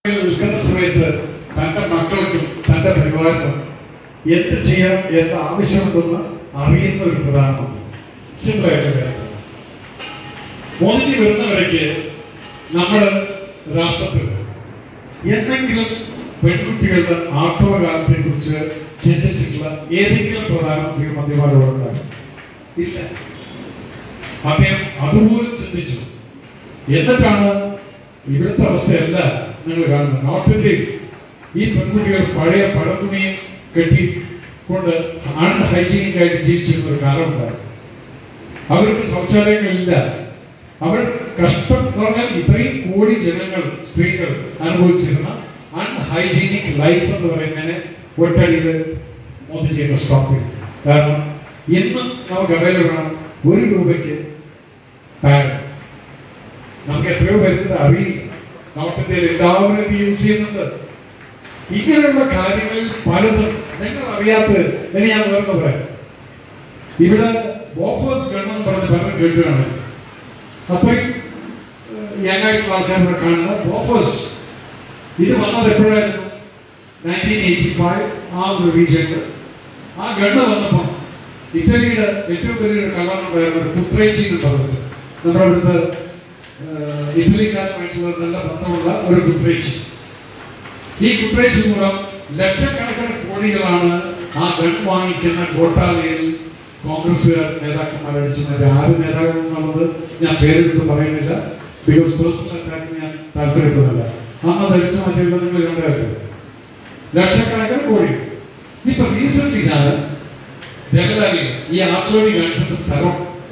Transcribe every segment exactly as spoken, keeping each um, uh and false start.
നിൽക്കുന്ന സമയത്ത് തന്റെ മക്കൾക്കും തന്റെ പരിവാരത്തിനും എന്ത് ചെയ്യാം എന്ന് ആവശ്യമുണ്ടെന്ന് അറിയുന്ന ഒരു പ്രധാനമന്ത്രി. സിമ്പിളായിട്ട് കാര്യം. മോദിജി വരുന്നവരേക്ക് നമ്മുടെ രാഷ്ട്രത്തിൽ എന്തെങ്കിലും പെൺകുട്ടികളുടെ ആർത്തവകാലത്തെ കുറിച്ച് ചിന്തിച്ചിട്ടുള്ള ഏതെങ്കിലും പ്രധാനമന്ത്രി മന്ത്രിമാരോടുണ്ടാകും? ഇല്ല. അദ്ദേഹം അതുപോലും ചിന്തിച്ചു. എന്നിട്ടാണ് ഇവിടുത്തെ അവസ്ഥയല്ല നിങ്ങൾ കാണുന്നത്. നോർത്ത് ഇന്ത്യയിൽ ഈ പെൺകുട്ടികൾ പഴയ പഴത്തുണിയും കെട്ടിക്കൊണ്ട് അൺഹൈജീനിക് ആയിട്ട് ജീവിച്ചിരുന്ന ഒരു കാലമുണ്ടായിരുന്നു. അവർക്ക് ശൗചാലയങ്ങളില്ല. അവർ കഷ്ടം എന്ന് പറഞ്ഞാൽ ഇത്രയും കോടി ജനങ്ങൾ, സ്ത്രീകൾ അനുഭവിച്ചിരുന്ന അൺഹൈജീനിക് ലൈഫ് എന്ന് പറയുന്നതിനെ ഒറ്റടിയിൽ മോദിജിയെ സ്റ്റോപ്പ് ചെയ്തു. കാരണം ഇന്ന് നമുക്ക് അവൈലബിൾ ആണ് ഒരു രൂപയ്ക്ക് പാഡ്. നമുക്ക് എത്രയോ പേർക്ക് അറിയില്ല. നോർത്ത് ഇന്ത്യയിൽ എല്ലാവരും ഇത് യൂസ് ചെയ്യുന്നുണ്ട്. ഇങ്ങനെയുള്ള കാര്യങ്ങളിൽ പലതും നിങ്ങൾ അറിയാത്തത് എന്ന് ഞാൻ വേർന്ന് പറയാം. ഇവിടെ ബോഫേഴ്സ് ഗവൺമെന്റ് പറഞ്ഞ് പലരും കേട്ടുകയാണ്. അത്രയും യങ്ങായിട്ടുള്ള ആൾക്കാരെ കാണുന്ന ബോഫേഴ്സ് ഇത് വന്നത് എപ്പോഴായിരുന്നു? നയൻറ്റീൻ എയ്റ്റി ഫൈവ് ആ ഒരു റീജിയനിൽ ആ ഗണ്ണ് വന്നപ്പോൾ ഇറ്റലിയുടെ ഏറ്റവും വലിയൊരു കള്ളനുണ്ടായിരുന്ന കുത്രേച്ചി എന്ന് പറഞ്ഞിട്ട് നമ്മുടെ അവിടുത്തെ ഇറ്റലിക്കാരുമായിട്ടുള്ള നല്ല ബന്ധമുള്ള ഒരു കുത്രേച്ചി. ഈ കുത്രേച്ചി മൂലം ലക്ഷക്കണക്കിന് കോടികളാണ് ആ ഗൺ വാങ്ങിക്കുന്ന ഘോട്ടാലയിൽ കോൺഗ്രസുകാർ നേതാക്കന്മാർ അടിച്ചു മാറ്റി. ആര് നേതാക്കൾ എന്നുള്ളത് ഞാൻ പേരെടുത്ത് പറയുന്നില്ല. ബിക്കോസ് പേഴ്സണൽ അറ്റാക്കിന് ഞാൻ താല്പര്യപ്പെടുന്നില്ല. അന്ന് അത് അടിച്ചു മാറ്റിയുള്ള നിങ്ങൾ കണ്ടായിരുന്നു ലക്ഷക്കണക്കിന് കോടി. ഇപ്പൊ റീസെന്റ് ഞാൻ ജഗദാലി ഈ ആർച്ചോടി കാണിച്ചിട്ട് സ്ഥലം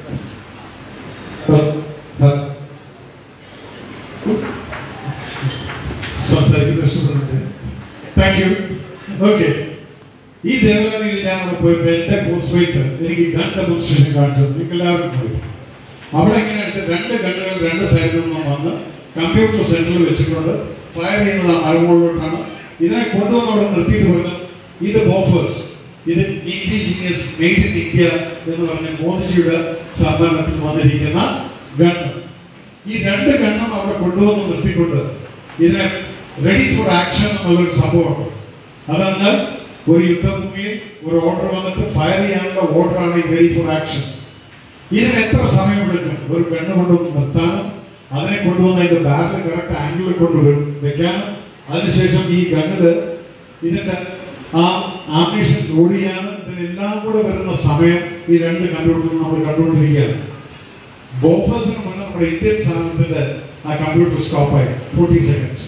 സംസാരിക്കുന്ന ഇഷ്ടപ്പെടുന്നത്. Thank you. ഓക്കെ, ഈ ദേവലാലിയിൽ ഞാൻ അവിടെ പോയപ്പോ എന്റെ പോസ്റ്റ് വൈറ്റ് എനിക്ക് ഗൺ ഡെമോൺസ്ട്രേഷൻ കാണിച്ചു. നിങ്ങൾക്ക് എല്ലാവർക്കും പോയി. അവിടെ എങ്ങനെയാണെന്ന് വെച്ചാൽ രണ്ട് ഗണ്ണുകൾ രണ്ട് സൈഡിൽ നിന്നും വന്ന് കമ്പ്യൂട്ടർ സെന്ററിൽ വെച്ചിട്ടുണ്ട്. ഫയർ ചെയ്യുന്നത് മരമുകളിലോട്ടാണ്. ഇതിനെ കൊണ്ടുവന്ന് അവിടെ നിർത്തിയിട്ട് പറഞ്ഞു ഇത് ബോഫേഴ്സ്, ഇത് ഇൻഡിജിനിയസ് മെയ്ഡ് ഇൻ ഇന്ത്യ എന്ന് പറഞ്ഞ മോദിജിയുടെ സംഭരണത്തിൽ വന്നിരിക്കുന്ന ഗണ്ണ്. ഈ രണ്ട് ഗണ്ണും അവിടെ കൊണ്ടുവന്ന് നിർത്തിക്കൊണ്ട് ഇതിനെ റെഡി ഫോർ ആക്ഷൻ എന്നുള്ളൊരു സംഭവമുണ്ട്. അതാണ് ഒരു യുദ്ധഭൂമിയിൽ ഒരു ഓർഡർ വന്നിട്ട് ഫയർ ചെയ്യാനുള്ള ഓർഡറാണ് ഈ റെഡി ഫോർ ആക്ഷൻ. ഇതിന് എത്ര സമയമെടുക്കും? ഒരു ഗണ്ണ് കൊണ്ടുവന്ന് നിർത്താനും അതിനെ കൊണ്ടുവന്ന് അതിന്റെ ബാരൽ കറക്റ്റ് ആംഗിളിൽ കൊണ്ടുവരും വെക്കാനും അതിനുശേഷം ഈ ഗണ്ണില് ഇതിന്റെ ആ ആംബിഷൻ ലോഡ് ചെയ്യാനും ഇതിനെല്ലാം കൂടെ വരുന്ന സമയം ഈ രണ്ട് കമ്പ്യൂട്ടറിൽ നമ്മൾ കണ്ടുകൊണ്ടിരിക്കുകയാണ്. ബോഫേഴ്സിന് മുന്നേ നമ്മുടെ ഇന്ത്യൻ സാധനത്തിന്റെ ആ കമ്പ്യൂട്ടർ സ്റ്റോപ്പായി ഫോർട്ടി സെക്കൻഡ്സ്.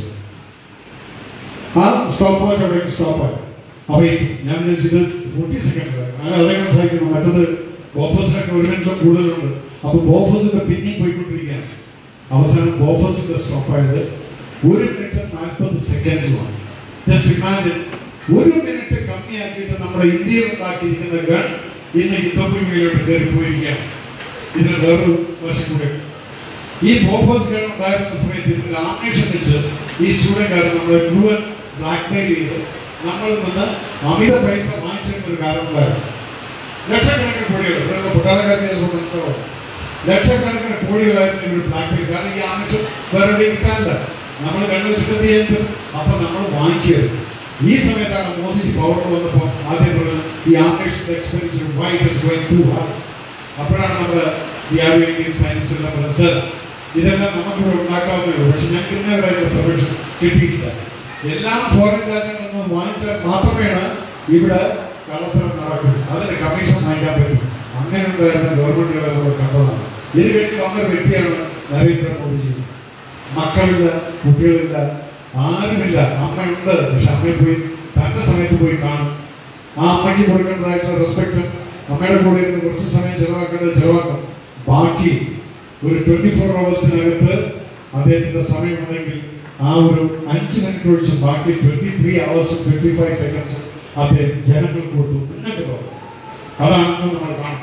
ആ സ്റ്റോപ്പ് വാച്ച് അവിടെ സ്റ്റോപ്പായി. അപ്പൊ ഞാൻ വിചാരിച്ചത് ഫോർട്ടി സെക്കൻഡ് അങ്ങനെ അതെങ്ങനെ സാധിക്കുന്നു? മറ്റത് ബോഫേഴ്സിനൊക്കെ ഒരു നിമിഷം കൂടുതലുണ്ട്. അപ്പൊ ബോഫേഴ്സിന്റെ പിന്നെയും പോയിക്കൊണ്ടിരിക്കുകയാണ്. അവസാനം ബോഫേഴ്സിന്റെ സ്റ്റോപ്പായത് ഒരു മിനിറ്റ് നാൽപ്പത് സെക്കൻഡിലാണ്. ജസ്റ്റ് ഇമാജിൻ, ഒരു മിനിറ്റ് കമ്മിയാക്കിയിട്ട് നമ്മുടെ ഇന്ത്യയിൽ ഉണ്ടാക്കിയിരിക്കുന്ന ഗൺ ഇന്ന് യുദ്ധഭൂമിയിലോട്ട് കയറി പോയിരിക്കുകയാണ്. ഇതിന് വേറൊരു വശം കൂടെ, ഈ ബോഫേഴ്സ് ഗൺ ഉണ്ടായിരുന്ന സമയത്ത് ഇതിൽ ആംബിഷൻ വെച്ച് ഈ സ്റ്റുഡന്റുകാരൻ നമ്മളെ മുഴുവൻ ബ്ലാക്ക്മെയിൽ ചെയ്ത് നമ്മളിൽ നിന്ന് അമിത പൈസ വാങ്ങിച്ചിരുന്ന ഒരു കാലം ഉണ്ടായിരുന്നു. ലക്ഷക്കണക്കിന് കോടികൾ പൊട്ടാളക്കാർക്ക് ചിലപ്പോൾ മനസ്സിലാവും. ലക്ഷക്കണക്കിന് കോടികളായിരുന്നു ഇവർ ബ്ലാക്ക്മെയിൽ. കാരണം ഈ ആംബിഷൻ വേറെ കിട്ടാനില്ല. നമ്മൾ കണ്ടുവച്ചിട്ട് ചെയ്യുന്നത് അപ്പൊ നമ്മൾ വാങ്ങിക്കരുത്. ഈ സമയത്താണ് മോദിജി പവറിൽ വന്നപ്പോൾ ആദ്യം പറഞ്ഞത് ഈ ambition expansion why it is going to hard. അപ്പോഴാണ് നമ്മുടെ വ്യാപാരിയും സയൻസിലും പറഞ്ഞത് സർ ഇതെല്ലാം നമുക്കിവിടെ ഉണ്ടാക്കാവുന്നേ. പക്ഷെ ഞങ്ങൾക്ക് ഇന്നവരായിട്ടുള്ള പെർമിഷൻ കിട്ടിയിട്ടില്ല. എല്ലാം ഫോറിൻ രാജ്യങ്ങളിൽ നിന്ന് വാങ്ങിച്ചാൽ മാത്രമേയാണ് ഇവിടെ കള്ളത്തരം നടക്കുന്നത്. അതിന് കമ്മീഷൻ വാങ്ങിക്കാൻ പറ്റും. അങ്ങനെ ഉണ്ടായിരുന്ന ഗവൺമെന്റുകളെ നമ്മൾ കണ്ടതാണ്. ഇത് കഴിഞ്ഞ് വന്നൊരു വ്യക്തിയാണ് നരേന്ദ്രമോദിജി. മക്കളില്ല, കുട്ടികളില്ല, ആരുമില്ല. അമ്മയുണ്ട്, പക്ഷെ അമ്മയെ പോയി തന്റെ സമയത്ത് പോയി കാണും. ആ അമ്മയ്ക്ക് കൊടുക്കേണ്ടതായിട്ടുള്ള റെസ്പെക്റ്റും അമ്മയുടെ കൂടെ ഇരുന്ന് കുറച്ച് സമയം ചെലവാക്കേണ്ടത് ചെലവാക്കും. ബാക്കി ഒരു ട്വന്റി ഫോർ അവേഴ്സിനകത്ത് അദ്ദേഹത്തിന്റെ സമയമുണ്ടെങ്കിൽ ആ ഒരു അഞ്ച് മിനിറ്റ് ഒഴിച്ച് ബാക്കി ട്വന്റി ത്രീ അവേഴ്സും ട്വന്റി ഫൈവ് സെക്കൻഡ്സ് അദ്ദേഹം ജനങ്ങൾക്ക് കൊടുത്തു. നിങ്ങൾക്ക് തോന്നും അതാണെന്ന് നമ്മൾ കാണും.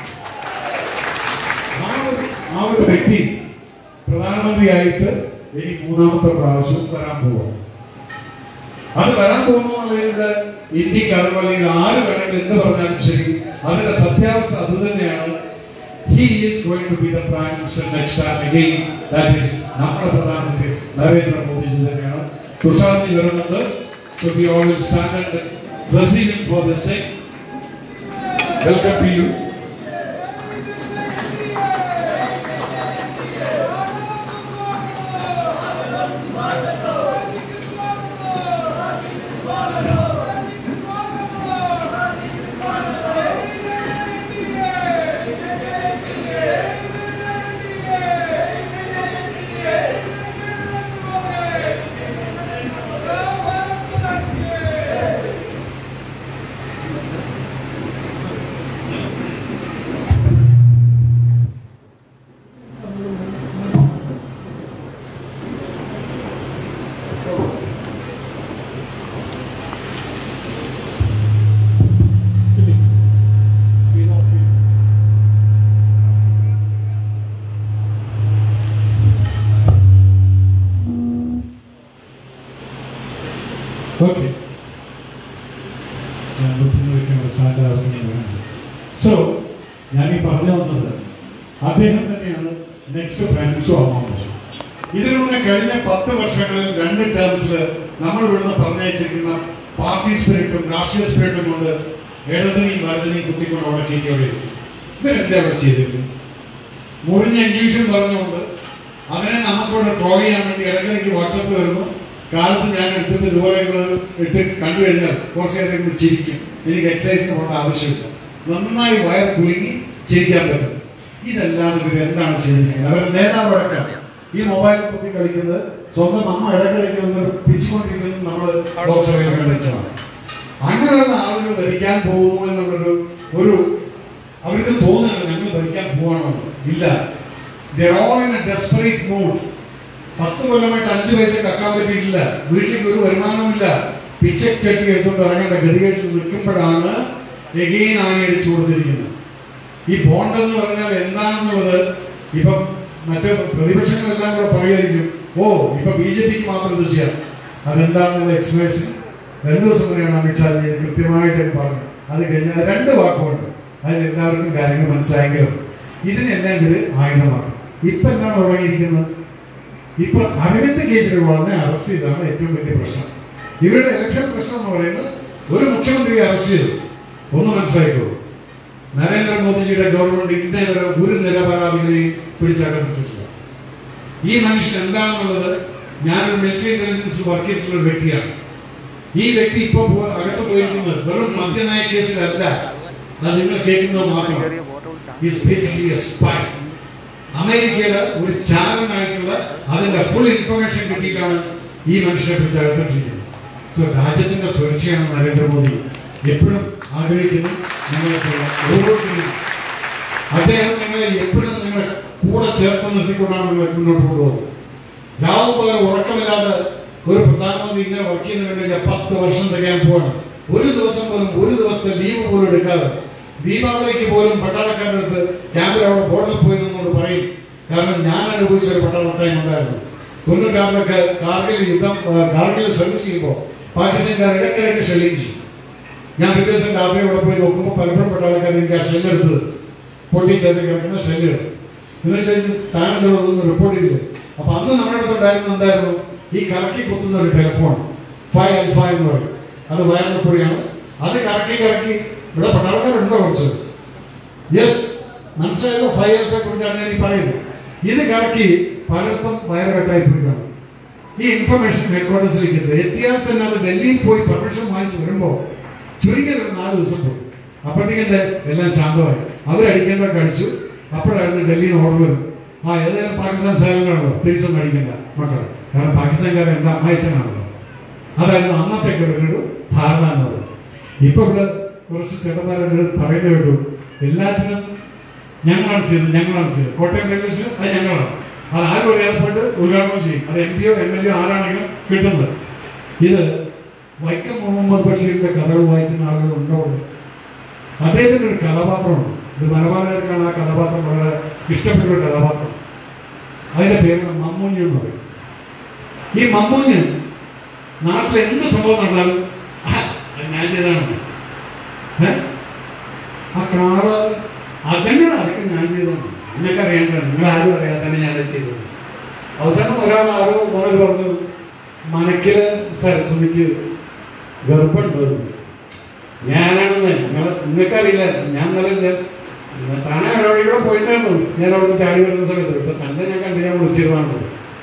ആ ഒരു ആ ഒരു വ്യക്തി പ്രധാനമന്ത്രിയായിട്ട് ഇനി മൂന്നാമത്തെ പ്രാവശ്യം വരാൻ പോവാം. അത് വരാൻ പോകുന്നതിലൂടെ ഇന്ത്യക്ക് അതുപോലെ ആര് വേണമെങ്കിൽ എന്ത് പറഞ്ഞാലും ശരി അതിന്റെ സത്യാവസ്ഥ അത് തന്നെയാണ്. He is going to be the Prime Minister next time again. That is നമ്മുടെ പ്രധാനമന്ത്രി നരേന്ദ്ര മോദിജി തന്നെയാണ്. Tushar Varananda. So we all will stand and receive him for the sake. Welcome to you. Okay. So, Yani Parliament, Abham next to Franco Amount. Either on a Gadina Pata Varsakal, Random terms, Namal Vuna Parna, party spirit, national spirit of the Edani, Vardani, Kutikon, or Kiki. Then they were cheating. Moving and using Varna, other than Amako, Troy, and the WhatsApp. കാലത്ത് ഞാൻ എടുത്തിട്ട് ഇതുപോലെ ഇട്ട് കണ്ടുകഴിഞ്ഞാൽ കുറച്ച് നേരം ചിരിക്കും. എനിക്ക് എക്സസൈസിന് പോകേണ്ട ആവശ്യമില്ല. നന്നായി വയർ കുലുങ്ങി ചിരിക്കാൻ പറ്റും. ഇതല്ലാതെ ഇവർ എന്താണ് ചെയ്തിരിക്കുന്നത്? അവരുടെ നേതാവ് അടക്കം ഈ മൊബൈൽ കുത്തി കളിക്കുന്നത് സ്വന്തം അമ്മ ഇടക്കിടയ്ക്ക് പിരിച്ചുകൊണ്ടിരിക്കുന്നത് നമ്മൾ ലോക്സഭയിൽ കണ്ടിട്ടാണ്. അങ്ങനെയുള്ള ആളുകൾ ഭരിക്കാൻ പോകുന്നു എന്നുള്ളൊരു ഒരു അവർക്ക് തോന്നുന്നുണ്ട് ഞങ്ങൾ ഭരിക്കാൻ പോകണോ? ഇല്ല. They are all in a desperate mood. പത്ത് കൊല്ലമായിട്ട് അഞ്ചു പൈസ കക്കാൻ പറ്റിയിട്ടില്ല. വീട്ടിലേക്ക് ഒരു വരുമാനവുമില്ല. പിച്ചച്ചട്ടി എടുത്തുകൊണ്ട് ഇറങ്ങേണ്ട ഗതികേട്ടിൽ നിൽക്കുമ്പോഴാണ് എഗെയിൻ ആണി അടിച്ചു കൊടുത്തിരിക്കുന്നത്. ഈ ബോണ്ട് എന്ന് പറഞ്ഞാൽ എന്താണെന്നുള്ളത് ഇപ്പം മറ്റു പ്രതിപക്ഷങ്ങളെല്ലാം കൂടെ പറയുമായിരിക്കും. ഓ ഇപ്പൊ ബി ജെ പിക്ക് മാത്രം ഇത് ചെയ്യാം. അതെന്താണെന്നുള്ള എക്സ്പ്ലേഷൻ രണ്ടു ദിവസം മുന്നെയാണ് അമിത്ഷാജി കൃത്യമായിട്ട് പറഞ്ഞു. അത് കഴിഞ്ഞാൽ രണ്ട് വാക്കുകൊണ്ട് അതിലെല്ലാവർക്കും കാര്യങ്ങൾ മനസ്സിലായെങ്കിലും ഇതിനെല്ലാം ഇവര് ആയുധമാണ്. ഇപ്പൊ എന്താണ് തുടങ്ങിയിരിക്കുന്നത്? ഇപ്പൊ അരവിന്ദ് കെജ്രിവാളിനെ അറസ്റ്റ് ചെയ്താണ് ഏറ്റവും വലിയ പ്രശ്നം. ഇവരുടെ ഇലക്ഷൻ പ്രശ്നം എന്ന് പറയുന്നത് ഒരു മുഖ്യമന്ത്രിയെ അറസ്റ്റ് ചെയ്തു. ഒന്ന് മനസ്സിലായിക്കോളൂ, നരേന്ദ്രമോദിജിയുടെ ഗവൺമെന്റ് ഇന്നേ വരെ ഒരു നിരപരാധികളെയും പിടിച്ചകത്തിട്ടില്ല. ഈ മനുഷ്യൻ എന്താണെന്നുള്ളത് ഞാനൊരു മിലിറ്ററി ഇന്റലിജൻസ് വർക്ക് ചെയ്തിട്ടുള്ള ഒരു വ്യക്തിയാണ്. ഈ വ്യക്തി ഇപ്പൊ അകത്ത് പോയിരിക്കുന്നത് വെറും മദ്യനയ കേസിലല്ല. അത് നിങ്ങൾ കേൾക്കുന്നത് മാത്രമാണ്. അമേരിക്കയുടെ ഒരു ചാരനായിട്ടുള്ള അതിന്റെ ഫുൾ ഇൻഫർമേഷൻ കിട്ടിയിട്ടാണ് ഈ മനുഷ്യനെ കുറിച്ച് അകപ്പെട്ടിരിക്കുന്നത്. സോ രാജ്യത്തിന്റെ സുരക്ഷയാണ് നരേന്ദ്രമോദി എപ്പോഴും ആഗ്രഹിക്കുന്നു. നിങ്ങളെ ഓരോരുത്തരും അദ്ദേഹം നിങ്ങളെ എപ്പോഴും നിങ്ങളെ കൂടെ ചേർത്ത് നിർത്തിക്കൊണ്ടാണ് നിങ്ങളെ മുന്നോട്ട് കൊണ്ടുപോകുന്നത്. രാവും പകരം ഉറക്കമില്ലാതെ ഒരു പ്രധാനമന്ത്രി ഇങ്ങനെ വർക്ക് ചെയ്യുന്നുണ്ടെങ്കിൽ പത്ത് വർഷം തികയാൻ പോവാണ്. ഒരു ദിവസം പോലും ഒരു ദിവസത്തെ ലീവ് പോലും എടുക്കാതെ ദീപാവലിക്ക് പോലും പട്ടാളക്കാരുടെ അടുത്ത് ക്യാമ്പിൽ അവിടെ ബോർഡറിൽ പോയി എന്നോട് പറയും. കാരണം ഞാൻ അനുഭവിച്ച ഒരു പട്ടാള ടൈം ഉണ്ടായിരുന്നു. തൊണ്ണൂറ്റാറിലൊക്കെ കാർഗിൽ യുദ്ധം കാർഗിൽ സർവീസ് ചെയ്യുമ്പോൾ പാകിസ്ഥാൻകാർ ഇടയ്ക്കിടയ്ക്ക് ഷെല്ലിങ് ചെയ്യും. ഞാൻ പിറ്റേ ദിവസം രാത്രി അവിടെ പോയി നോക്കുമ്പോൾ പലപ്പോഴും പട്ടാളക്കാർ എനിക്ക് ആ ഷെല്ലെടുത്തത് പൊട്ടിച്ചേർത്ത് കിടക്കുന്ന ഷെല്ലുകൾ നിങ്ങൾ ചോദിച്ചു താനെന്തോ അതൊന്നും റിപ്പോർട്ട് ചെയ്തില്ല. അപ്പൊ അന്ന് നമ്മുടെ അടുത്തുണ്ടായിരുന്ന എന്തായിരുന്നു? ഈ കറക്കി കുത്തുന്ന ഒരു ടെലിഫോൺ ഫൈവ് എൽ ഫൈവ് എന്ന് പറയും. അത് വയറിനപ്പൊടിയാണ്. അത് കറക്കി കറക്കി ഇവിടെ പട്ടാളക്കാരുണ്ടോ കുറച്ച്? യെസ്, മനസ്സിലായല്ലോ. ഫൈവ് എൽ ഫൈവ് കുറിച്ചാണ് ഞാൻ ഈ പറയുന്നത്. ഇത് കറക്കി പലർക്കും വയറുകെട്ടായി പോയിട്ടാണ് ഈ ഇൻഫർമേഷൻ ഹെഡ്ക്വാർട്ടേഴ്സിലേക്ക് എത്തുക. എത്തിയാൽ തന്നെ അത് ഡൽഹിയിൽ പോയി പെർമിഷൻ വാങ്ങിച്ചു വരുമ്പോ ചുരുങ്ങിയത് നാല് ദിവസം പോയി. അപ്പോഴത്തേക്കെന്റെ എല്ലാം ശാന്തമായി. അവരടിക്കേണ്ടതൊക്കെ അടിച്ചു. അപ്പോഴായിരുന്നു ഡൽഹിയിൽ നിന്ന് ഓർഡർ വരും. ആ ഏതായാലും പാകിസ്ഥാൻ സൈനികരാണല്ലോ, തിരിച്ചൊന്നും അടിക്കണ്ട മക്കൾ, കാരണം പാകിസ്ഥാൻകാരൻ എന്താ അയച്ചനാണല്ലോ. അതായിരുന്നു അന്നത്തെ ഒരു ധാരണ എന്നത്. ഇപ്പൊ ഇവിടെ കുറച്ച് ചേട്ടന്മാരോട് പറയുന്നത് കേട്ടു, എല്ലാത്തിനും ഞങ്ങളാണ് ചെയ്തത് ഞങ്ങളാണ് ചെയ്തത് കോട്ടയം റെയിൽവേ സ്റ്റേഷൻ അത് ഞങ്ങളാണ്. അത് ആരും അറിയാതെ പോയിട്ട് ഉദ്ഘാടനം ചെയ്യും. അത് എം പിയോ എം എൽ എ ആരാണെങ്കിലും കിട്ടുന്നത്. ഇത് വൈക്കം മുഹമ്മദ് ബഷീറിന്റെ കഥകൾ വായിക്കുന്ന ആളുകൾ ഉണ്ടാവുള്ളൂ. അദ്ദേഹത്തിന്റെ ഒരു കഥാപാത്രമുണ്ട്. ഇത് മലബാറുകാർക്കാണ് ആ കഥാപാത്രം വളരെ ഇഷ്ടപ്പെട്ട ഒരു കഥാപാത്രം. അതിന്റെ പേരാണ് മമ്മൂഞ്ഞ് എന്ന് പറയും. ഈ മമ്മൂഞ്ഞ് നാട്ടിൽ എന്ത് സംഭവം നടന്നാലും ഞാൻ ചെയ്താണ് ആ കാറ് അതന്നെ അതൊക്കെ ഞാൻ ചെയ്തതാണ്. എന്നൊക്കെ അറിയേണ്ടതാണ്. നിങ്ങൾ ആരും അറിയാതെ തന്നെ ഞാൻ ചെയ്തത്. അവസാനം ഒരാൾ ആരോ മോനൽ പറഞ്ഞു, മനക്കില് സരസ്വതിക്ക് ഗർഭമുണ്ടോ? ഞാനാണെന്ന് നിങ്ങൾ നിങ്ങൾക്കറിയില്ല. ഞാൻ നല്ല താനെ അവിടെ കൂടെ പോയിട്ടായിരുന്നു. ഞാൻ അവിടെ ചാടി വരുന്ന സമയത്ത് പക്ഷെ തന്നെ ഞാൻ കണ്ടു ഞാൻ വിളിച്ചിരുന്നാണ്.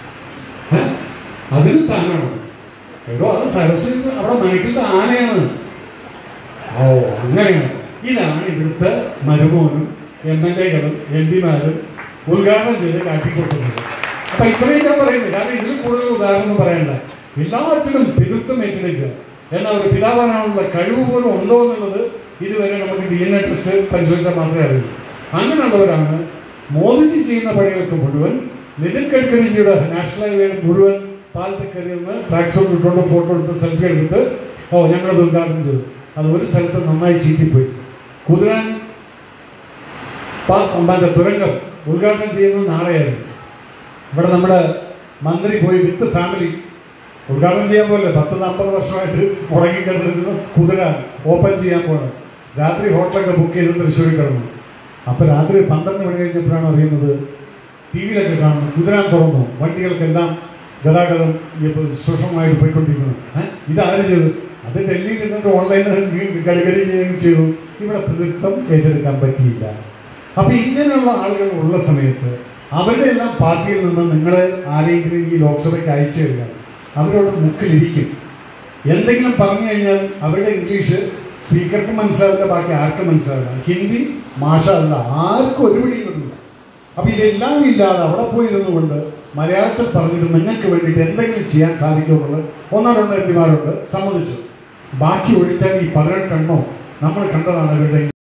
അതിന് താനാണോ? എടോ അത് സരസ്വതി അവിടെ മനക്കിലത്തെ ആനയാണ്. ഓ അങ്ങനെയാണ്. ഇതാണ് ഇവിടുത്തെ മരുമോനും എം എൽ എകളും എം പിമാരും ഉദ്ഘാടനം ചെയ്ത് കാട്ടിക്കൊടുക്കുന്നത്. അപ്പൊ ഇത്രയും ഞാൻ പറയുന്നത് കാരണം ഇതിൽ കൂടുതൽ ഉദാഹരണം പറയണ്ട. എല്ലാത്തിനും പിതൃത്വം ഏറ്റെടുക്കുക എന്നാൽ ഒരു പിതാവാനുള്ള കഴിവ് പോലും ഉണ്ടോ എന്നുള്ളത് ഇതുവരെ നമുക്ക് ഡി എൻ എ ടെസ്റ്റ് പരിശോധിച്ചാൽ മാത്രമേ അറിയൂ. അങ്ങനെയുള്ളവരാണ് മോദിജി ചെയ്യുന്ന പണികൾക്ക് മുഴുവൻ നിതിൻ ഗഡ്കരിജിയുടെ നാഷണൽ ഹൈവേയുടെ മുഴുവൻ പാലത്തിൽ കയറിയെന്ന് ട്രാക്സോട്ട് ഇട്ടുകൊണ്ട് ഫോട്ടോ എടുത്ത് സെൽഫി എടുത്തിട്ട് ഓ ഞങ്ങളത് ഉദ്ഘാടനം ചെയ്തു. അത് ഒരു സ്ഥലത്ത് നന്നായി ചീറ്റിപ്പോയി. കുതിരാൻ മറ്റേ തുരങ്കം ഉദ്ഘാടനം ചെയ്യുന്നത് നാളെയായിരുന്നു. ഇവിടെ നമ്മുടെ മന്ത്രി പോയി വിത്ത് ഫാമിലി ഉദ്ഘാടനം ചെയ്യാൻ പോലെ പത്ത് നാൽപ്പത് വർഷമായിട്ട് മുടങ്ങിക്കിടന്നിരുന്ന കുതിര ഓപ്പൺ ചെയ്യാൻ പോകണം. രാത്രി ഹോട്ടലൊക്കെ ബുക്ക് ചെയ്ത് തൃശ്ശൂരിൽ കിടന്നു. അപ്പൊ രാത്രി പന്ത്രണ്ട് മണി കഴിഞ്ഞപ്പോഴാണ് അറിയുന്നത് ടി വിയിലൊക്കെ കാണുന്നു കുതിരാൻ തുറന്നു. വണ്ടികൾക്കെല്ലാം ഗതാഗതം സുഷമമായിട്ട് പോയിക്കൊണ്ടിരിക്കുന്നു. ഏഹ് ഇതാര് ചെയ്തു? അത് ഡൽഹിയിൽ നിന്നിട്ട് ഓൺലൈനിൽ കളികരി ചെയ്യുകയും ചെയ്തു. ഇവിടെ പ്രതിത്വം ഏറ്റെടുക്കാൻ പറ്റിയില്ല. അപ്പൊ ഇങ്ങനെയുള്ള ആളുകൾ ഉള്ള സമയത്ത് അവരുടെ എല്ലാം പാർട്ടിയിൽ നിന്ന് നിങ്ങളെ ആരെങ്കിലും ഈ ലോക്സഭയ്ക്ക് അയച്ചു കഴിഞ്ഞാൽ അവരോട് മുക്കിലിരിക്കും. എന്തെങ്കിലും പറഞ്ഞു കഴിഞ്ഞാൽ അവരുടെ ഇംഗ്ലീഷ് സ്പീക്കർക്ക് മനസ്സിലാവില്ല, ബാക്കി ആർക്കും മനസ്സിലാവില്ല. ഹിന്ദി ഭാഷ അല്ല, ആർക്കും ഒരു പിടിയിലൊന്നുമില്ല. അപ്പൊ ഇതെല്ലാം ഇല്ലാതെ അവിടെ പോയിരുന്നു കൊണ്ട് മലയാളത്തിൽ പറഞ്ഞിട്ട് നിങ്ങൾക്ക് വേണ്ടിയിട്ട് എന്തെങ്കിലും ചെയ്യാൻ സാധിക്കുമെന്നുള്ളത് ഒന്നോ രണ്ടോ എം പിമാരുണ്ട്, സമ്മതിച്ചു. ബാക്കി ഒഴിച്ചാൽ ഈ പതിനെട്ടെണ്ണോ നമ്മൾ കണ്ടതാണ് അവരുടെ